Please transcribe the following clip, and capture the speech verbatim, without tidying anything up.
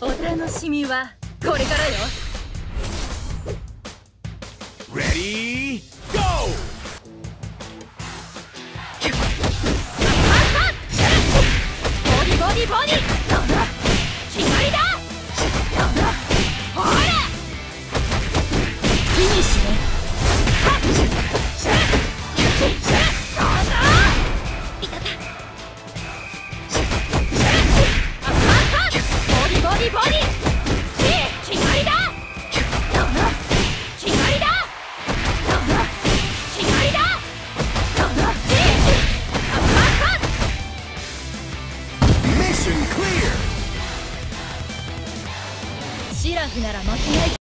お楽しみはこれからよ。 Ready, go! ボディボディボディ、決まりだ。ほらフィニッシュね。ボディボディボディ、決まりだ。決まりだ。決まりだ。 Mission clear! シラフなら負けない。